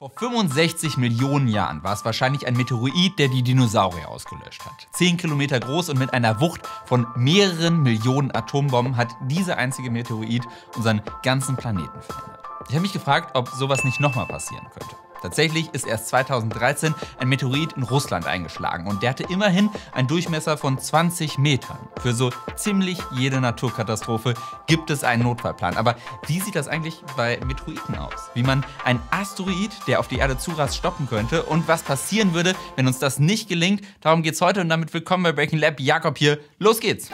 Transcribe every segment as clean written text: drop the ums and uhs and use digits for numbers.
Vor 65 Millionen Jahren war es wahrscheinlich ein Meteorit, der die Dinosaurier ausgelöscht hat. 10 Kilometer groß und mit einer Wucht von mehreren Millionen Atombomben hat dieser einzige Meteorit unseren ganzen Planeten verändert. Ich habe mich gefragt, ob sowas nicht nochmal passieren könnte. Tatsächlich ist erst 2013 ein Meteorit in Russland eingeschlagen und der hatte immerhin einen Durchmesser von 20 Metern. Für so ziemlich jede Naturkatastrophe gibt es einen Notfallplan. Aber wie sieht das eigentlich bei Meteoriten aus? Wie man einen Asteroid, der auf die Erde zurast, stoppen könnte und was passieren würde, wenn uns das nicht gelingt? Darum geht's heute und damit willkommen bei Breaking Lab. Jakob hier, los geht's!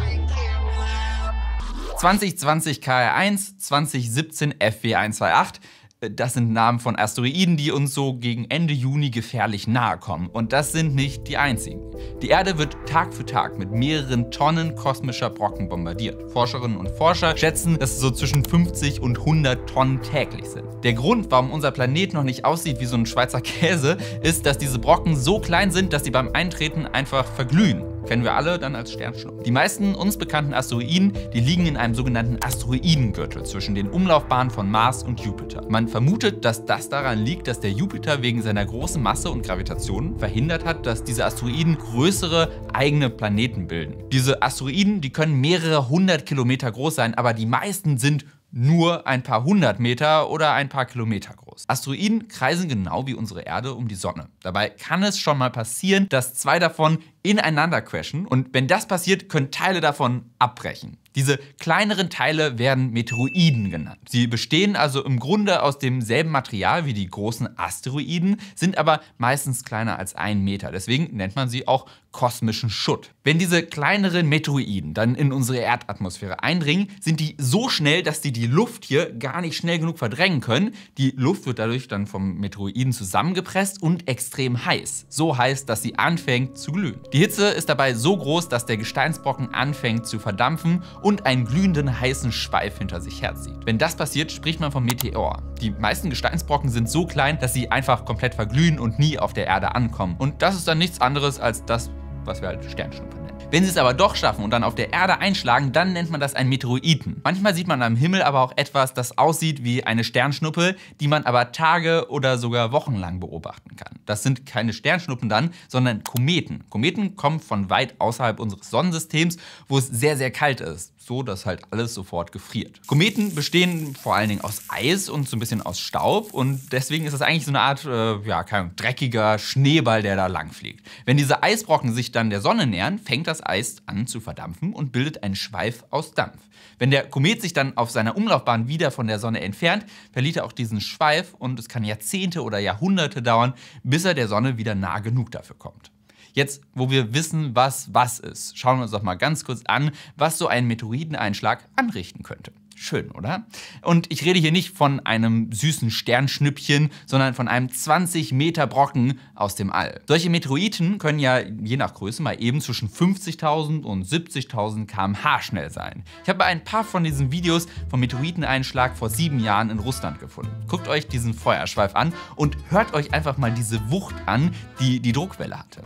2020 KR1, 2017 FW128. Das sind Namen von Asteroiden, die uns so gegen Ende Juni gefährlich nahe kommen. Und das sind nicht die einzigen. Die Erde wird Tag für Tag mit mehreren Tonnen kosmischer Brocken bombardiert. Forscherinnen und Forscher schätzen, dass es so zwischen 50 und 100 Tonnen täglich sind. Der Grund, warum unser Planet noch nicht aussieht wie so ein Schweizer Käse, ist, dass diese Brocken so klein sind, dass sie beim Eintreten einfach verglühen. Kennen wir alle dann als Sternschnuppen. Die meisten uns bekannten Asteroiden, die liegen in einem sogenannten Asteroidengürtel zwischen den Umlaufbahnen von Mars und Jupiter. Man vermutet, dass das daran liegt, dass der Jupiter wegen seiner großen Masse und Gravitation verhindert hat, dass diese Asteroiden größere eigene Planeten bilden. Diese Asteroiden, die können mehrere 100 Kilometer groß sein, aber die meisten sind nur ein paar 100 Meter oder ein paar Kilometer groß. Asteroiden kreisen genau wie unsere Erde um die Sonne. Dabei kann es schon mal passieren, dass zwei davon ineinander crashen und wenn das passiert, können Teile davon abbrechen. Diese kleineren Teile werden Meteoroiden genannt. Sie bestehen also im Grunde aus demselben Material wie die großen Asteroiden, sind aber meistens kleiner als 1 Meter. Deswegen nennt man sie auch kosmischen Schutt. Wenn diese kleineren Meteoroiden dann in unsere Erdatmosphäre eindringen, sind die so schnell, dass die Luft hier gar nicht schnell genug verdrängen können. Die Luft wird dadurch dann vom Meteoroiden zusammengepresst und extrem heiß. So heiß, dass sie anfängt zu glühen. Die Hitze ist dabei so groß, dass der Gesteinsbrocken anfängt zu verdampfen und einen glühenden heißen Schweif hinter sich herzieht. Wenn das passiert, spricht man vom Meteor. Die meisten Gesteinsbrocken sind so klein, dass sie einfach komplett verglühen und nie auf der Erde ankommen. Und das ist dann nichts anderes als das, was wir halt Sternschnuppe nennen. Wenn sie es aber doch schaffen und dann auf der Erde einschlagen, dann nennt man das einen Meteoroiden. Manchmal sieht man am Himmel aber auch etwas, das aussieht wie eine Sternschnuppe, die man aber Tage oder sogar Wochen lang beobachten kann. Das sind keine Sternschnuppen dann, sondern Kometen. Kometen kommen von weit außerhalb unseres Sonnensystems, wo es sehr, sehr kalt ist. So, dass halt alles sofort gefriert. Kometen bestehen vor allen Dingen aus Eis und so ein bisschen aus Staub und deswegen ist das eigentlich so eine Art, keine Ahnung, dreckiger Schneeball, der da lang fliegt. Wenn diese Eisbrocken sich dann der Sonne nähern, fängt das Eis an zu verdampfen und bildet einen Schweif aus Dampf. Wenn der Komet sich dann auf seiner Umlaufbahn wieder von der Sonne entfernt, verliert er auch diesen Schweif und es kann Jahrzehnte oder Jahrhunderte dauern, bis er der Sonne wieder nah genug dafür kommt. Jetzt, wo wir wissen, was ist, schauen wir uns doch mal ganz kurz an, was so ein Meteoriteneinschlag anrichten könnte. Schön, oder? Und ich rede hier nicht von einem süßen Sternschnüppchen, sondern von einem 20 Meter Brocken aus dem All. Solche Meteoriten können ja je nach Größe mal eben zwischen 50.000 und 70.000 km/h schnell sein. Ich habe ein paar von diesen Videos vom Meteoriteneinschlag vor 7 Jahren in Russland gefunden. Guckt euch diesen Feuerschweif an und hört euch einfach mal diese Wucht an, die die Druckwelle hatte.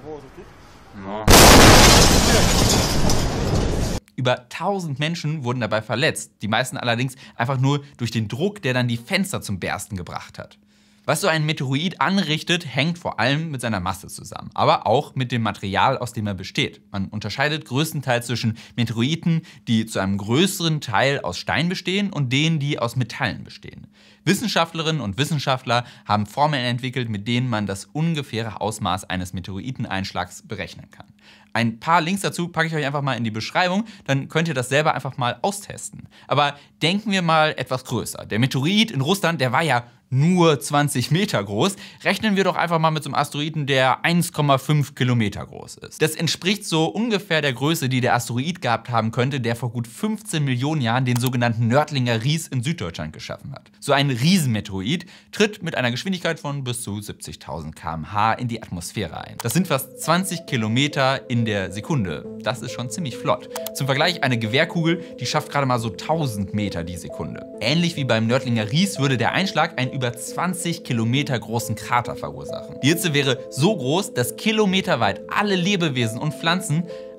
Über 1000 Menschen wurden dabei verletzt, die meisten allerdings einfach nur durch den Druck, der dann die Fenster zum Bersten gebracht hat. Was so ein Meteoroid anrichtet, hängt vor allem mit seiner Masse zusammen, aber auch mit dem Material, aus dem er besteht. Man unterscheidet größtenteils zwischen Meteoriten, die zu einem größeren Teil aus Stein bestehen und denen, die aus Metallen bestehen. Wissenschaftlerinnen und Wissenschaftler haben Formeln entwickelt, mit denen man das ungefähre Ausmaß eines Meteoriteneinschlags berechnen kann. Ein paar Links dazu packe ich euch einfach mal in die Beschreibung, dann könnt ihr das selber einfach mal austesten. Aber denken wir mal etwas größer. Der Meteorit in Russland, der war ja nur 20 Meter groß. Rechnen wir doch einfach mal mit so einem Asteroiden, der 1,5 Kilometer groß ist. Das entspricht so ungefähr der Größe, die der Asteroid gehabt haben könnte, der vor gut 15 Millionen Jahren den sogenannten Nördlinger Ries in Süddeutschland geschaffen hat. So ein Riesenmeteorit tritt mit einer Geschwindigkeit von bis zu 70.000 km/h in die Atmosphäre ein. Das sind fast 20 Kilometer in der Sekunde. Das ist schon ziemlich flott. Zum Vergleich, eine Gewehrkugel, die schafft gerade mal so 1000 Meter die Sekunde. Ähnlich wie beim Nördlinger Ries würde der Einschlag ein über 20 Kilometer großen Krater verursachen. Die Hitze wäre so groß, dass kilometerweit alle Lebewesen und Pflanzen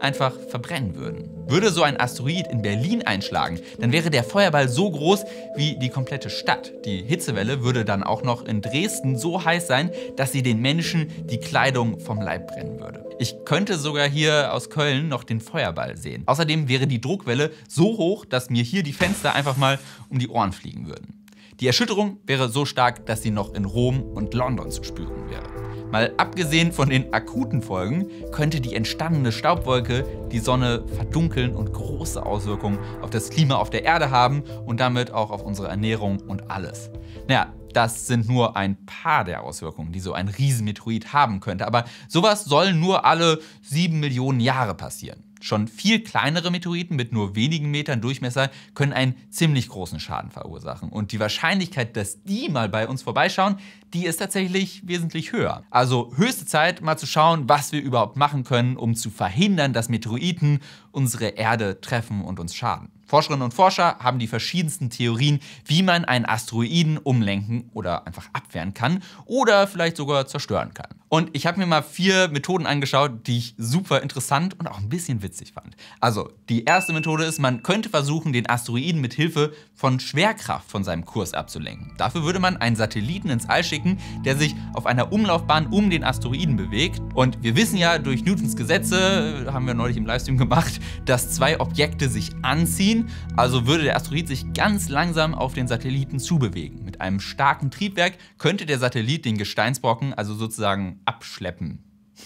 einfach verbrennen würden. Würde so ein Asteroid in Berlin einschlagen, dann wäre der Feuerball so groß wie die komplette Stadt. Die Hitzewelle würde dann auch noch in Dresden so heiß sein, dass sie den Menschen die Kleidung vom Leib brennen würde. Ich könnte sogar hier aus Köln noch den Feuerball sehen. Außerdem wäre die Druckwelle so hoch, dass mir hier die Fenster einfach mal um die Ohren fliegen würden. Die Erschütterung wäre so stark, dass sie noch in Rom und London zu spüren wäre. Mal abgesehen von den akuten Folgen, könnte die entstandene Staubwolke die Sonne verdunkeln und große Auswirkungen auf das Klima auf der Erde haben und damit auch auf unsere Ernährung und alles. Naja, das sind nur ein paar der Auswirkungen, die so ein Riesenmeteorit haben könnte. Aber sowas soll nur alle 7 Millionen Jahre passieren. Schon viel kleinere Meteoriten mit nur wenigen Metern Durchmesser können einen ziemlich großen Schaden verursachen. Und die Wahrscheinlichkeit, dass die mal bei uns vorbeischauen, die ist tatsächlich wesentlich höher. Also höchste Zeit, mal zu schauen, was wir überhaupt machen können, um zu verhindern, dass Meteoriten unsere Erde treffen und uns schaden. Forscherinnen und Forscher haben die verschiedensten Theorien, wie man einen Asteroiden umlenken oder einfach abwehren kann oder vielleicht sogar zerstören kann. Und ich habe mir mal 4 Methoden angeschaut, die ich super interessant und auch ein bisschen witzig fand. Also die erste Methode ist, man könnte versuchen, den Asteroiden mit Hilfe von Schwerkraft von seinem Kurs abzulenken. Dafür würde man einen Satelliten ins All schicken, der sich auf einer Umlaufbahn um den Asteroiden bewegt. Und wir wissen ja durch Newtons Gesetze, haben wir neulich im Livestream gemacht, dass 2 Objekte sich anziehen. Also würde der Asteroid sich ganz langsam auf den Satelliten zubewegen. Mit einem starken Triebwerk könnte der Satellit den Gesteinsbrocken also sozusagen abschleppen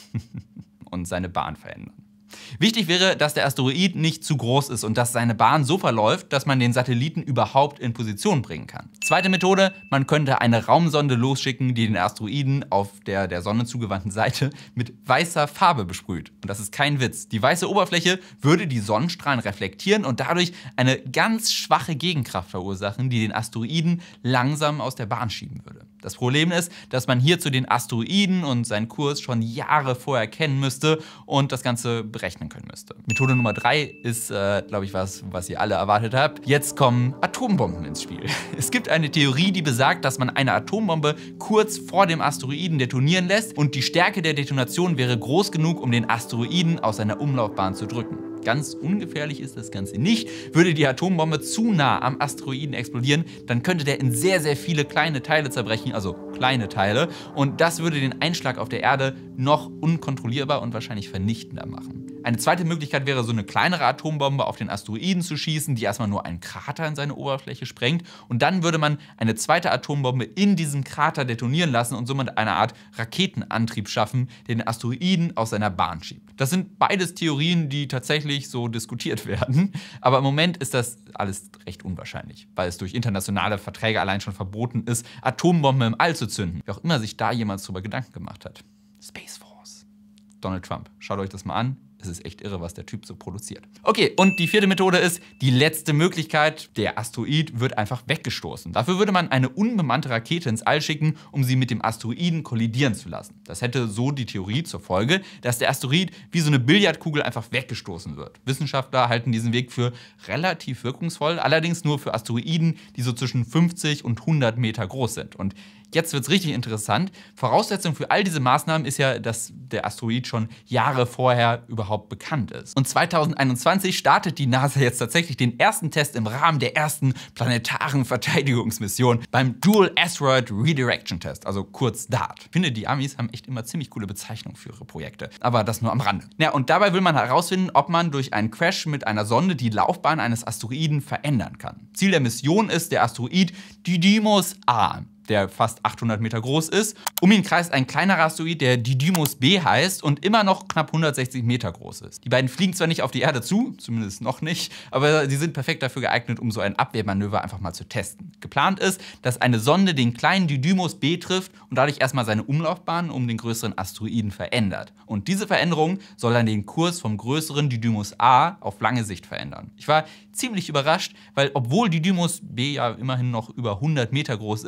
und seine Bahn verändern. Wichtig wäre, dass der Asteroid nicht zu groß ist und dass seine Bahn so verläuft, dass man den Satelliten überhaupt in Position bringen kann. Zweite Methode, man könnte eine Raumsonde losschicken, die den Asteroiden auf der Sonne zugewandten Seite mit weißer Farbe besprüht. Und das ist kein Witz. Die weiße Oberfläche würde die Sonnenstrahlen reflektieren und dadurch eine ganz schwache Gegenkraft verursachen, die den Asteroiden langsam aus der Bahn schieben würde. Das Problem ist, dass man hierzu den Asteroiden und seinen Kurs schon Jahre vorher kennen müsste und das Ganze berechnen können müsste. Methode Nummer 3 ist, glaube ich, was ihr alle erwartet habt. Jetzt kommen Atombomben ins Spiel. Es gibt eine Theorie, die besagt, dass man eine Atombombe kurz vor dem Asteroiden detonieren lässt und die Stärke der Detonation wäre groß genug, um den Asteroiden aus seiner Umlaufbahn zu drücken. Ganz ungefährlich ist das Ganze nicht. Würde die Atombombe zu nah am Asteroiden explodieren, dann könnte der in sehr, sehr viele kleine Teile zerbrechen, also kleine Teile. Und das würde den Einschlag auf der Erde noch unkontrollierbar und wahrscheinlich vernichtender machen. Eine zweite Möglichkeit wäre, so eine kleinere Atombombe auf den Asteroiden zu schießen, die erstmal nur einen Krater in seine Oberfläche sprengt. Und dann würde man eine zweite Atombombe in diesem Krater detonieren lassen und somit eine Art Raketenantrieb schaffen, der den Asteroiden aus seiner Bahn schiebt. Das sind beides Theorien, die tatsächlich so diskutiert werden. Aber im Moment ist das alles recht unwahrscheinlich, weil es durch internationale Verträge allein schon verboten ist, Atombomben im All zu zünden. Wer auch immer sich da jemals drüber Gedanken gemacht hat. Space Force. Donald Trump. Schaut euch das mal an. Es ist echt irre, was der Typ so produziert. Okay, und die 4. Methode ist die letzte Möglichkeit. Der Asteroid wird einfach weggestoßen. Dafür würde man eine unbemannte Rakete ins All schicken, um sie mit dem Asteroiden kollidieren zu lassen. Das hätte so die Theorie zur Folge, dass der Asteroid wie so eine Billardkugel einfach weggestoßen wird. Wissenschaftler halten diesen Weg für relativ wirkungsvoll, allerdings nur für Asteroiden, die so zwischen 50 und 100 Meter groß sind. Und jetzt wird es richtig interessant. Voraussetzung für all diese Maßnahmen ist ja, dass der Asteroid schon Jahre vorher überhaupt bekannt ist. Und 2021 startet die NASA jetzt tatsächlich den ersten Test im Rahmen der ersten planetaren Verteidigungsmission beim Dual Asteroid Redirection Test, also kurz DART. Ich finde, die Amis haben echt immer ziemlich coole Bezeichnungen für ihre Projekte. Aber das nur am Rande. Ja, und dabei will man herausfinden, ob man durch einen Crash mit einer Sonde die Laufbahn eines Asteroiden verändern kann. Ziel der Mission ist der Asteroid Didymos A, der fast 800 Meter groß ist. Um ihn kreist ein kleinerer Asteroid, der Didymos B heißt und immer noch knapp 160 Meter groß ist. Die beiden fliegen zwar nicht auf die Erde zu, zumindest noch nicht, aber sie sind perfekt dafür geeignet, um so ein Abwehrmanöver einfach mal zu testen. Geplant ist, dass eine Sonde den kleinen Didymos B trifft und dadurch erstmal seine Umlaufbahn um den größeren Asteroiden verändert. Und diese Veränderung soll dann den Kurs vom größeren Didymos A auf lange Sicht verändern. Ich war ziemlich überrascht, weil obwohl Didymos B ja immerhin noch über 100 Meter groß ist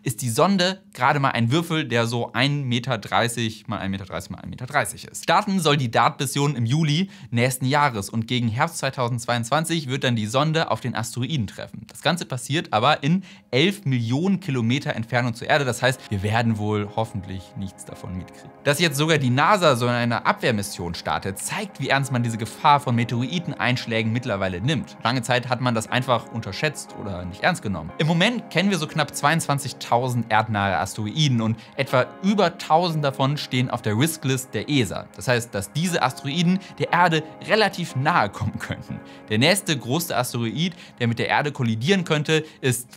ist die Sonde gerade mal ein Würfel, der so 1,30 Meter mal 1,30 Meter mal 1,30 Meter ist. Starten soll die DART-Mission im Juli nächsten Jahres und gegen Herbst 2022 wird dann die Sonde auf den Asteroiden treffen. Das Ganze passiert aber in 11 Millionen Kilometer Entfernung zur Erde. Das heißt, wir werden wohl hoffentlich nichts davon mitkriegen. Dass jetzt sogar die NASA so eine Abwehrmission startet, zeigt, wie ernst man diese Gefahr von Meteoriteneinschlägen mittlerweile nimmt. Lange Zeit hat man das einfach unterschätzt oder nicht ernst genommen. Im Moment kennen wir so knapp 22.000 erdnahe Asteroiden und etwa über 1000 davon stehen auf der Risklist der ESA. Das heißt, dass diese Asteroiden der Erde relativ nahe kommen könnten. Der nächste große Asteroid, der mit der Erde kollidieren könnte, ist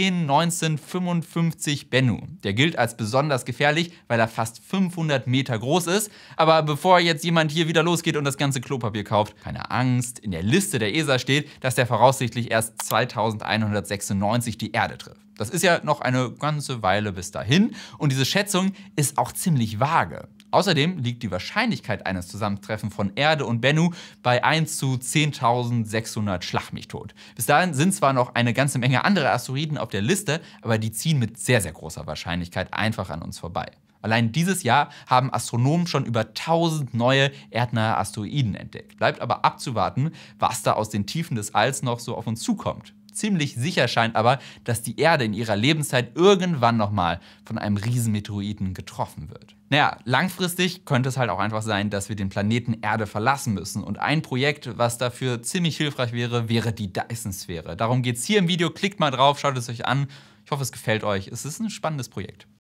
101955 Bennu. Der gilt als besonders gefährlich, weil er fast 500 Meter groß ist. Aber bevor jetzt jemand hier wieder losgeht und das ganze Klopapier kauft, keine Angst, in der Liste der ESA steht, dass der voraussichtlich erst 2196 die Erde trifft. Das ist ja noch eine ganze Weile bis dahin und diese Schätzung ist auch ziemlich vage. Außerdem liegt die Wahrscheinlichkeit eines Zusammentreffens von Erde und Bennu bei 1 zu 10.600 Schlag mich tot. Bis dahin sind zwar noch eine ganze Menge andere Asteroiden auf der Liste, aber die ziehen mit sehr, sehr großer Wahrscheinlichkeit einfach an uns vorbei. Allein dieses Jahr haben Astronomen schon über 1000 neue erdnahe Asteroiden entdeckt. Bleibt aber abzuwarten, was da aus den Tiefen des Alls noch so auf uns zukommt. Ziemlich sicher scheint aber, dass die Erde in ihrer Lebenszeit irgendwann nochmal von einem Riesenmeteoriten getroffen wird. Naja, langfristig könnte es halt auch einfach sein, dass wir den Planeten Erde verlassen müssen. Und ein Projekt, was dafür ziemlich hilfreich wäre, wäre die Dyson-Sphäre. Darum geht es hier im Video. Klickt mal drauf, schaut es euch an. Ich hoffe, es gefällt euch. Es ist ein spannendes Projekt.